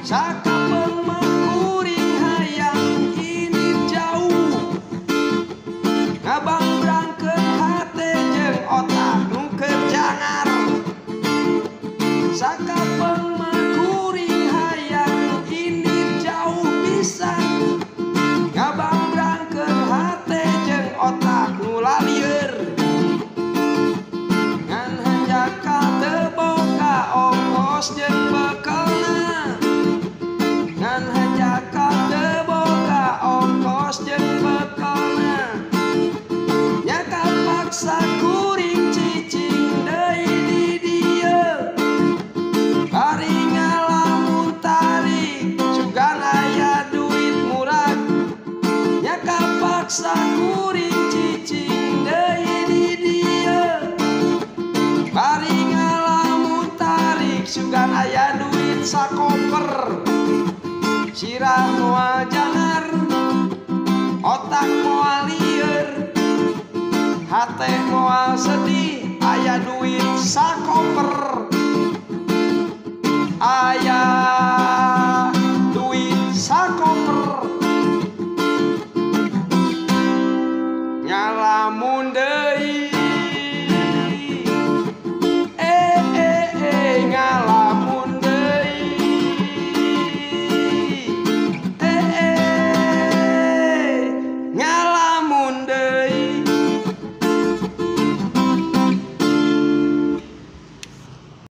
Sakapeng kuring hayang ini jauh ngabang berangkat hati jeung otak nu kerjangar. Sakapeng kuring hayang ini jauh pisan ngabang berangkat hati jeung otak nu lalieur. Ngan hanjakal teu boga ongkos jeung bekalna, ngan hanjakal teu boga ongkos jeung bekalna. Nya kapaksa kuring cicing deui di dieu, bari ngalamun tarik sugan aya duit murah. Nya kapaksa kuring cicing deui di dieu, bari ngalamun tarik sugan aya duit sakoper. Sirah moal jangar, otak moal lieur, hate moal sedih, aya duit sakoper. Aya